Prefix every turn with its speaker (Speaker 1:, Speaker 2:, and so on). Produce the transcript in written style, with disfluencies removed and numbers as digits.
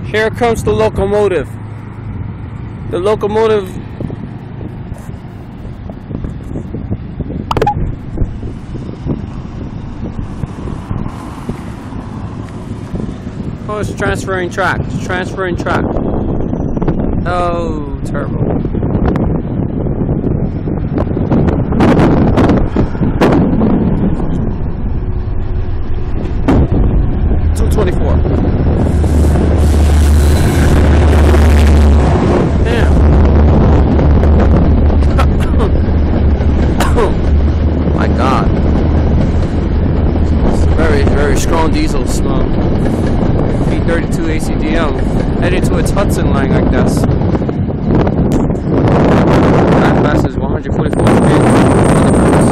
Speaker 1: Here comes the locomotive. The locomotive. Oh, it's transferring track. It's transferring track. Oh, terrible. Strong diesel smell. P32AC-DM headed to its Hudson line, I guess. Overpass is 144 feet.